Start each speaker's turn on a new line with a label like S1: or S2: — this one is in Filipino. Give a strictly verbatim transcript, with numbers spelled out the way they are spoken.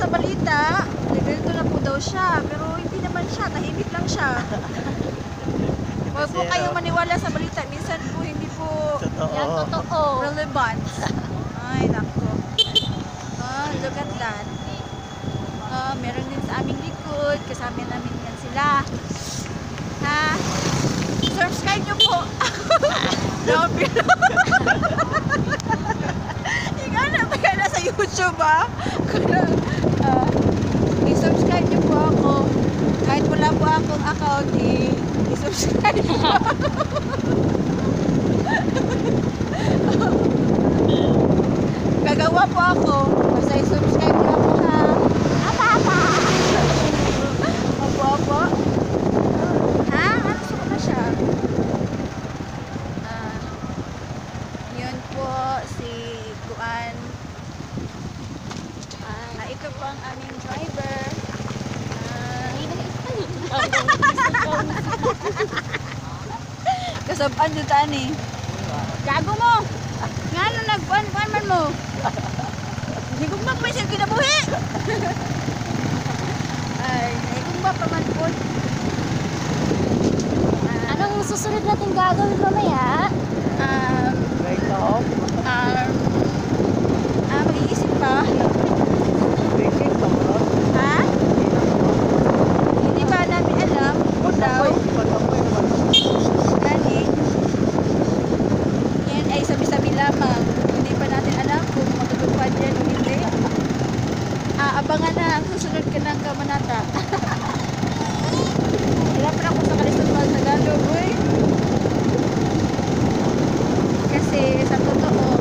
S1: balita, ganito na po daw siya. Pero hindi naman siya, tahimik lang siya. Huwag po kayong maniwala sa balita. Minsan po hindi po
S2: Yan, totoo.
S1: relevant. Ay, nako. Oh, look at that. Oh, meron din sa aming likod. Kasama namin yan sila. Ha? Subscribe nyo po. Down below. Yung ano ba yan sa YouTube ba? uh, I-subscribe nyo po ako. Kahit wala po akong account, eh, i-subscribe nyo po ako. Gagawa po ako. Basta i-subscribe nyo ako ha. Apa, apa. Opo, opo. Ha? Ano suko na siya? Ah, yun po si Kuan. Ah, ito po ang aming driver. Ah, kasabaan dito ani. Gago mo. Nga na nagpuan-puan man mo. Hindi ko ba pa siya kinabuhi. Ay, hindi ko ba pa man po.
S2: Anong susunod natin gagawin mamaya?
S1: Um,
S3: Right now,
S1: um, ah, mag-iisip pa.
S3: drinking tomorrow.
S1: Ha? Hindi ba namin alam kung daw
S3: Pagkapoy naman.
S1: gani. Yan ay sabi-sabi lamang. Hindi pa natin alam kung matutupad yan o hindi. Ah, abangan na ang susunod ka ng kamanata. Wala pa ako sa kalisod sa Tagalog, boy. Kasi sa totoo,